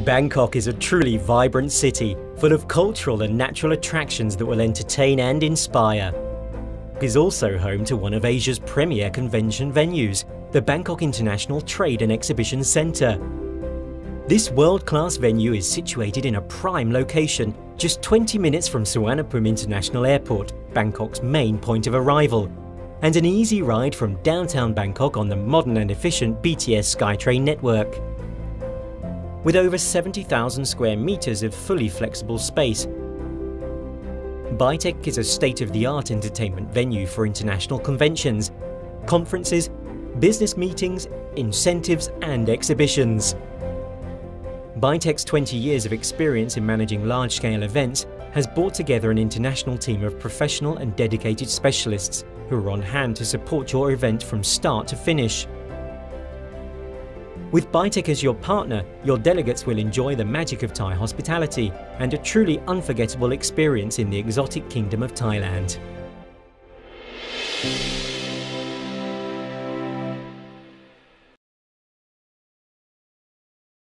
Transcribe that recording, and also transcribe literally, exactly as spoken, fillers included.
Bangkok is a truly vibrant city, full of cultural and natural attractions that will entertain and inspire. It is also home to one of Asia's premier convention venues, the Bangkok International Trade and Exhibition Centre. This world-class venue is situated in a prime location, just twenty minutes from Suvarnabhumi International Airport, Bangkok's main point of arrival, and an easy ride from downtown Bangkok on the modern and efficient B T S SkyTrain network. With over seventy thousand square meters of fully flexible space, BITEC is a state-of-the-art entertainment venue for international conventions, conferences, business meetings, incentives and exhibitions. BITEC's twenty years of experience in managing large-scale events has brought together an international team of professional and dedicated specialists who are on hand to support your event from start to finish. With BITEC as your partner, your delegates will enjoy the magic of Thai hospitality and a truly unforgettable experience in the exotic kingdom of Thailand.